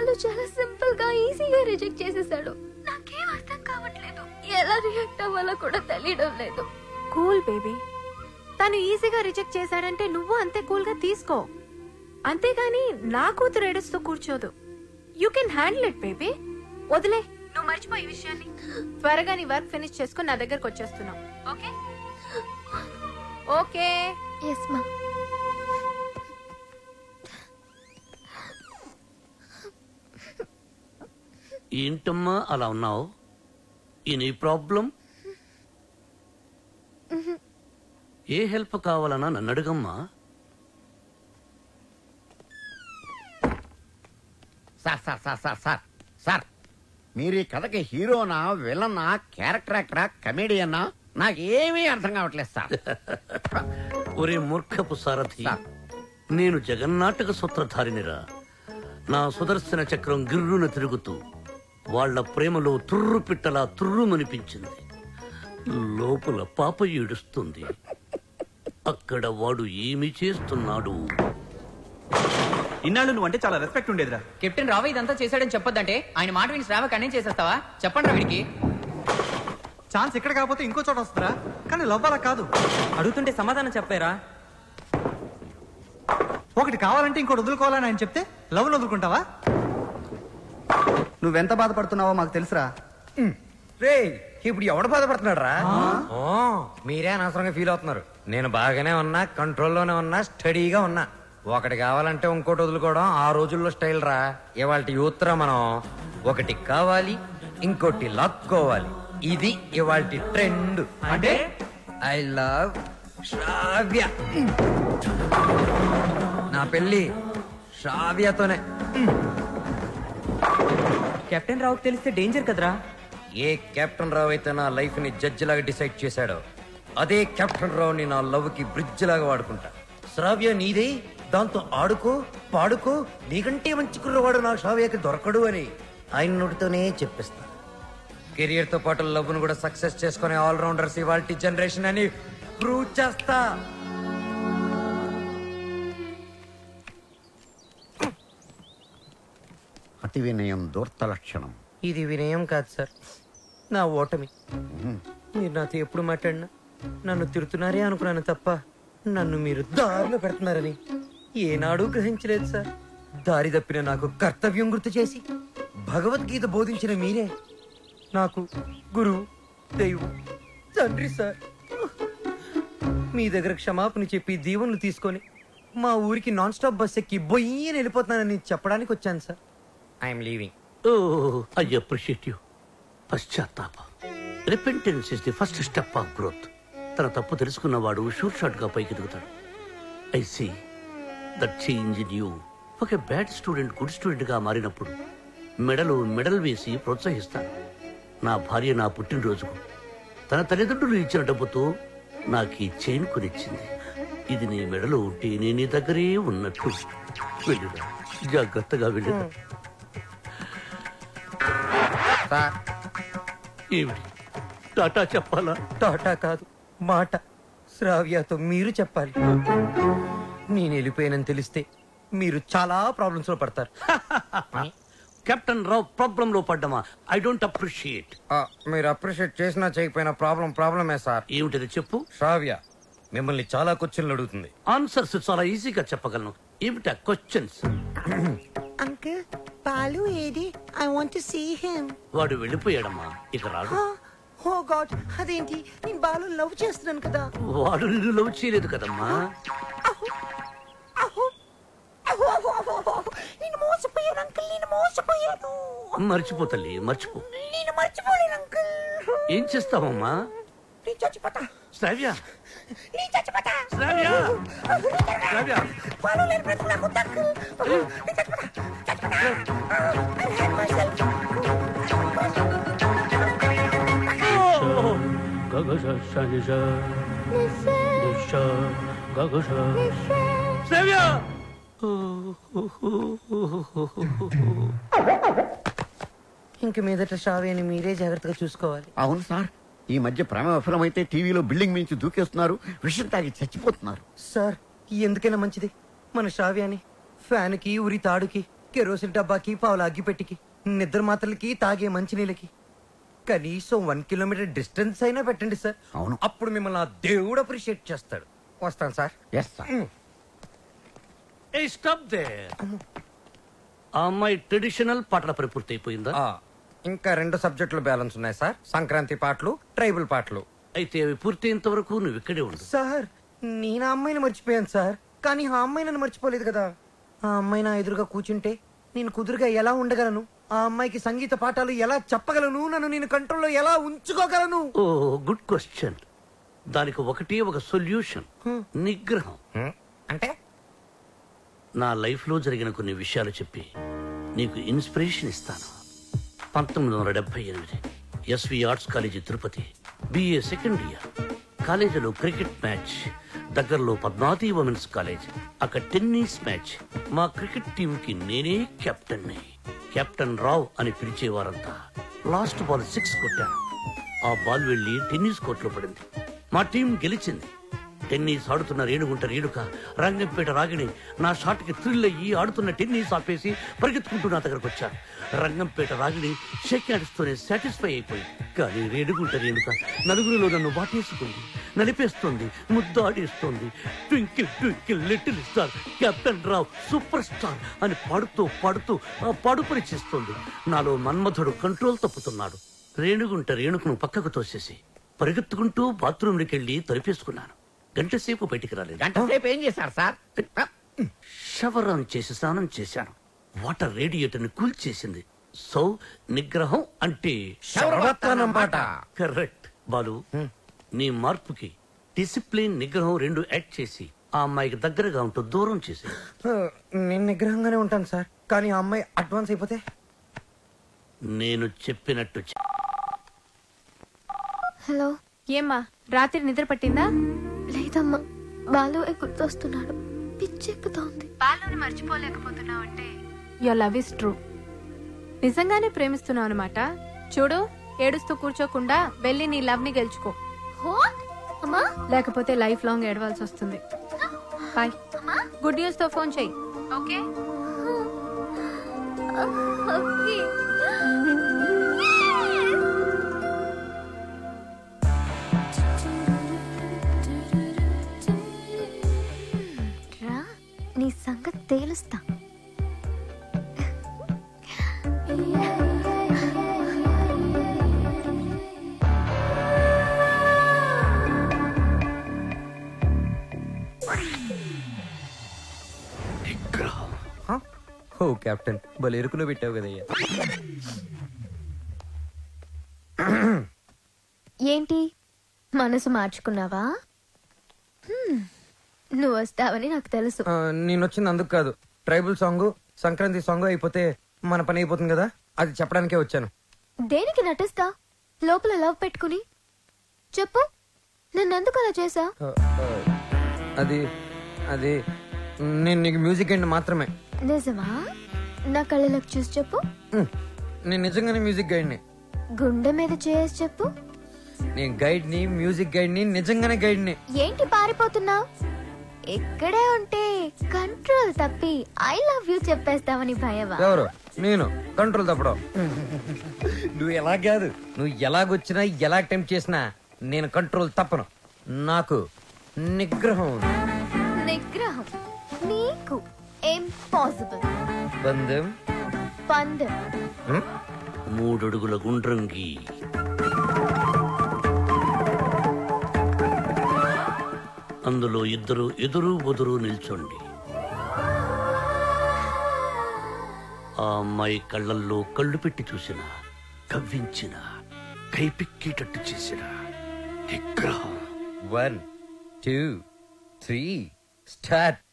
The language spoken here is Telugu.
వాడు చాలా సింపుల్ గా ఈజీగా రిజెక్ట్ చేసేసాడు. నాకేం అర్థం కావట్లేదు, ఎలా రియాక్ట్ అవ్వాలో కూడా తెలియడం లేదు. కూల్ బేబీ, తను ఈజీగా రిజెక్ట్ చేశాడంటే నువ్వు అంతే కూల్ గా తీసుకో. అంతేగాని నా కూతురు ఏడుస్తూ కూర్చోదు. You can handle it baby. వదిలే, నువ్వు మర్చిపోయి ఈ విషయాన్ని. త్వరగా నీ వర్క్ ఫినిష్ చేసుకుని నా దగ్గరకు వచ్చేస్తున్నావు. Okay okay. ఎస్ మా. ఏంటమ్మా అలా ఉన్నావు? Any problem? ఏ హెల్ప్ కావాలన్నా నన్ను అడుగమ్మా. Sir sir sir sir sir sir, మీరు ఈ కథకి హీరోనా, విలనా, క్యారెక్టర్ యాక్టరా, కమెడియన్నా, నాకేమీ అర్థం కావట్లేదు సార్. ఒరే మూర్ఖపు సారథి, నేను జగన్నాటక సూత్రధారినిరా. నా సుదర్శన చక్రం గిర్రున తిరుగుతూ వాళ్ల ప్రేమలో తుర్రు పిట్టలా తుర్రుమనిపించింది. లోపల పాప ఏడుస్తుంది. అక్కడ వాడు ఏమి చేస్తున్నాడు? ఇన్నాళ్ళు నువ్వు అంటే చాలా రెస్పెక్ట్ ఉండేదిరా. కెప్టెన్ రావు ఇదంతా చేశాడని చెప్పొద్దంటే ఆయన మాట విని శ్రావ కన్నే చేసేస్తావా? చెప్పండి రా వీడికి. ఛాన్స్ ఇక్కడ కాకపోతే ఇంకో చోట వస్తుందా? కానీ లవ్ అలా కాదు. అడుగుతుంటే సమాధానం చెప్పారా? ఒకటి కావాలంటే ఇంకోటి వదులుకోవాలని ఆయన చెప్తే లవ్ వదులుకుంటావా? నువ్వెంత బాధపడుతున్నావో మాకు తెలుసురా. రే, ఇప్పుడు ఎవడు బాధపడుతున్నాడు రా? మీరే అనవసరంగా ఫీల్ అవుతున్నారు. నేను బాగానే ఉన్నా, కంట్రోల్లోనే ఉన్నా, స్టడీగా ఉన్నా. ఒకటి కావాలంటే ఇంకోటి వదులుకోవడం ఆ రోజుల్లో స్టైల్ రా. ఇవాళ యూత్ రా మనం. ఒకటి కావాలి, ఇంకోటి లాక్కోవాలి. ఇది ఇవాళ ట్రెండ్. అంటే ఐ లవ్ శ్రావ్య. నా పెళ్లి శ్రావ్యతోనే. కెప్టెన్ రావుకి తెలిస్తే డేంజర్ కదరా. ఏ కెప్టెన్ రావు అయితే నా లైఫ్ ని జడ్జి లాగా డిసైడ్ చేశాడో, అదే కెప్టెన్ రావుని నా లవ్ కి బ్రిడ్జ్ లాగా వాడుకుంటా. శ్రావ్య నీదే, దాంతో ఆడుకో, పాడుకో. నీకంటే మంచి కుర్రవాడు నా శ్రావ్యకి దొరకడు అని ఆయన నోటితోనే చెప్పిస్తా. కెరియర్ తో పాటు లవ్ ను కూడా సక్సెస్ చేసుకునే ఆల్రౌండర్స్ ఇవాల్టి జనరేషన్ అని ప్రూవ్ చేస్తా. అతి వినయం దూర్త లక్షణం. ఇది వినయం కాదు సార్, నా ఓటమి. మీరు నాతో ఎప్పుడు మాట్లాడినా నన్ను తిడుతున్నారే అనుకున్నాను తప్ప నన్ను మీరు దారిలో పెడుతున్నారని ఏనాడూ గ్రహించలేదు సార్. దారి తప్పిన నాకు కర్తవ్యం గుర్తు చేసి భగవద్గీత బోధించిన మీరే నాకు గురువు, దైవం, తండ్రి సార్. మీ దగ్గర క్షమాపణ చెప్పి దీవెనలు తీసుకొని మా ఊరికి నాన్ స్టాప్ బస్ ఎక్కి బొయ్యని వెళ్ళిపోతున్నానని చెప్పడానికి వచ్చాను sir. I'm leaving. I appreciate you. పశ్చాత్తాపం, repentance is the first step of growth. తన తప్పు తెలుసుకున్నవాడు షూర్ షాట్ గా పైకి ఎదుగుతాడు. I see that change in you. ఒక బ్యాడ్ స్టూడెంట్ గుడ్ స్టూడెంట్ గా మారినప్పుడు మెడల్ వేసి ప్రోత్సహిస్తాను. నా భార్య నా పుట్టినరోజుకు తన తల్లిదండ్రులు ఇచ్చిన డబ్బుతో నాకు ఈ చైన్ కొనిచ్చింది. ఇది నీ మెడలో ఉంటే నేను నీ దగ్గరే ఉన్నట్టు. వెళ్ళిరా, జాగ్రత్తగా వెళ్ళిరా. ఏమిటి టాటా చెప్పాలా? టాటా కాదు, మాట. శ్రావ్యతో మీరు చెప్పాలి. నేను వెళ్ళిపోయానని తెలిస్తే మీరు చాలా ప్రాబ్లమ్స్ లో పడతారు. కెప్టెన్ రావు ప్రాబ్లం లో పడ్డమా? I don't appreciate. మీరు అప్రిషియేట్ చేసినా చేయకపోయినా ప్రాబ్లమే సార్. ఏమిటది చెప్పు. శ్రావ్య మిమ్మల్ని చాలా క్వశ్చన్లు అడుగుతుంది. ఆన్సర్స్ చాలా ఈజీగా చెప్పగలను. ఏమిటా క్వశ్చన్స్? అంకుల్, బాలు ఏది? I want to see him. వాడు వెళ్ళిపోయాడమ్మా, ఇక రాడు. ఓ గాడ్, అదేంటి? నేను బాలు లవ్ చేస్తున్నాను కదా. వాడు నిన్ను లవ్ చేయలేదు కదమ్మా. నేను మోసపోయాను అంకుల్, నేను మోసపోయాను. మర్చిపో తల్లి, మర్చిపో. నేను మర్చిపోలేను అంకుల్. ఏం చేస్తావమ్మా? నేను చచ్చిపోతా. శ్రావ్య, నేను చచ్చిపోతా. శ్రావ్య, శ్రావ్య. బాలు లేని బ్రతుకు నాకు వద్దు అంకుల్. నేను చచ్చిపోతా, చచ్చిపోతా. I hate myself. శ్రావ్య. ఇంక మీదట శ్రావ్యని మీరే జాగ్రత్తగా చూసుకోవాలి. అవును సార్, ఈ మధ్య ప్రేమ విఫలమైతే టీవీలో బిల్డింగ్ మించి దూకేస్తున్నారు, విషయం తాగి చచ్చిపోతున్నారు. సార్, ఎందుకైనా మంచిది మన శ్రావ్యాన్ని ఫ్యాన్ కి, ఉరి తాడుకి, కెరోసిన్ డబ్బాకి పావుల అగ్గిపెట్టికి నిద్ర మాత్రలకి తాగే మంచినీళ్ళకి కనీసం 1 కిలోమీటర్ డిస్టెన్స్ అయినా పెట్టండి సార్. అవును. అప్పుడు మిమ్మల్ని ఆ దేవుడు అప్రిషియేట్ చేస్తాడు. వస్తాను sir. Yes sir. Hey stop there. ఆ అమ్మాయి ట్రెడిషనల్ పాటల పని పూర్తి అయిపోయిందా? ఇంకా 2 సబ్జెక్టులు బ్యాలెన్స్ ఉన్నాయి సార్. సంక్రాంతి పాటలు, ట్రైబల్ పాటలు. అయితే అవి పూర్తయినంత వరకు నువ్వు ఇక్కడే ఉండు. సార్ నేను ఆ అమ్మాయిని మర్చిపోయాను సార్, కానీ ఆ అమ్మాయి నన్ను మర్చిపోలేదు కదా. ఆ అమ్మాయి నా ఎదురుగా కూర్చుంటే నేను కుదురుగా ఎలా ఉండగలను? ఆ అమ్మాయికి సంగీత పాఠాలు ఎలా చెప్పగలను? నన్ను నేను కంట్రోల్లో ఎలా ఉంచుకోగలను? ఓ గుడ్ క్వశ్చన్. దానికి ఒకటే ఒక సొల్యూషన్, నిగ్రహం. అంటే నా లైఫ్ లో జరిగిన కొన్ని విషయాలు చెప్పి నీకు ఇన్స్పిరేషన్ ఇస్తాను. 1978 SV arts college Tirupati, BA second year. కాలేజీలో క్రికెట్ మ్యాచ్, దగ్గరలో పద్మావతి ఉమెన్స్ కాలేజ్. అక్కడ టెన్నిస్ మ్యాచ్. మా క్రికెట్ టీం కి నేనే కెప్టెన్ని. కెప్టెన్ రావ్ అని పిలిచేవారంతా. లాస్ట్ బాల్ 6 కొట్టాను. ఆ బాల్ వెళ్లి టెన్నిస్ కోర్టులో పడింది. మా టీం గెలిచింది. టెన్నిస్ ఆడుతున్న రేణుగుంట రేణుక, రంగంపేట రాగిణి నా షాట్ కి థ్రిల్ అయ్యి ఆడుతున్న టెన్నిస్ ఆపేసి పరిగెత్తుకుంటూ నా దగ్గరకు వచ్చారు. రంగంపేట రాగిణి షేక్ హ్యాండ్స్తోనే సాటిస్ఫై అయిపోయింది. కానీ రేణుగుంట రేణుక నలుగురిలో నన్ను వాటేసుకుంది, నలిపేస్తుంది, ముద్దాడేస్తోంది. Twinkle twinkle little star, captain Rao super star అని పాడుతూ పాడుతూ ఆ పాడుపరి చేస్తోంది. నాలో మన్మధుడు కంట్రోల్ తప్పుతున్నాడు. రేణుగుంట రేణుకను పక్కకు తోసేసి పరిగెత్తుకుంటూ బాత్రూంలోకి వెళ్లి తలిపేసుకున్నాను. గంట సేపు బయటికి రాలేదు. గంట సేపు ఏం చేశారు సార్? షవర్ ఆన్ చేసి స్నానం చేశాను. వాటర్ రేడియేటర్ ని కూల్ చేసింది. సో నిగ్రహం అంటే శరవత్తనమాట. కరెక్ట్. బాలు, నీ మార్పుకి డిసిప్లిన్, నిగ్రహం 2 యాడ్ చేసి ఆ అమ్మాయికి దగ్గరగా ఉంటూ దూరం చేసి. నేను నిగ్రహంగానే ఉంటాను సార్, కానీ ఆ అమ్మాయి అడ్వాన్స్ అయిపోతే? నేను చెప్పినట్టు హలో. ఏమ్మా రాత్రి నిద్ర పట్టిందా? లేదమ్మా, బాలు గుర్తొస్తున్నాడు. పిచ్చెక్కుతోంది. బాలుని మర్చిపోలేకపోతున్నావు అంటే యువర్ లవ్ ఇస్ ట్రూ. నిజంగానే ప్రేమిస్తున్నావు అనమాట. చూడు, ఏడుస్తూ కూర్చోకుండా వెళ్ళి నీ లవ్ ని గెలుచుకో. అమ్మా, లేకపోతే లైఫ్ లాంగ్ ఏడవాల్సి వస్తుంది. బాయ్. గుడ్ న్యూస్ తో ఫోన్ చెయ్యి. ఓకే. నీ సంగతి తేలుస్తా. ఓ కెప్టెన్, భలే ఎరుకులో పెట్టావు కదయ్యా. ఏంటి, మనసు మార్చుకున్నావా? నువ్వు వస్తావని నాకు తెలుసు. నేను వచ్చింది అందుకు కాదు. ట్రైబల్ సాంగ్, సంక్రాంతి సాంగ్ అయిపోతే మన పని అయిపోతుంది కదా, అది చెప్పడానికే వచ్చాను. దేనికి నటిస్తా లోపల లవ్ పెట్టుకుని? చెప్పు, నన్నెందుకు అలా చేసా? అది అది నేను నీకు మ్యూజిక్ గైడ్ మాత్రమే. నిజమా? నా కళ్ళలోకి చూసి చెప్పు. నేను నిజంగానే మ్యూజిక్ గైడ్ని. గుండె మీద చేసి చెప్పు. నేను గైడ్ని, మ్యూజిక్ గైడ్ని, నిజంగానే గైడ్ని. ఏంటి పారిపోతున్నావు? ఇక్కడే ఉంటే కంట్రోల్ తప్పి ఐ లవ్ యూ చెప్పేస్తావని భయమా? ఎవరు? నేను కంట్రోల్ తప్పడం. నువ్వు ఎలా కాదు, నువ్వు ఎలాగొచ్చినా ఎలా అటెంప్ట్ చేసినా నేను కంట్రోల్ తప్పను. నాకు నిగ్రహం ఉంది. నిగ్రహం నీకు ఇంపాసిబుల్. బంధం పందెం 3 అడుగుల గుండ్రంగి. అందులో ఇద్దరు ఎదురు బొదురు నిల్చోండి. ఆ అమ్మాయి కళ్ళల్లో కళ్ళు పెట్టి చూసిన, కవ్వించిన, కైపిక్కేటట్టు చేసిన నిగ్రహం. 1 2 3 స్టార్ట్.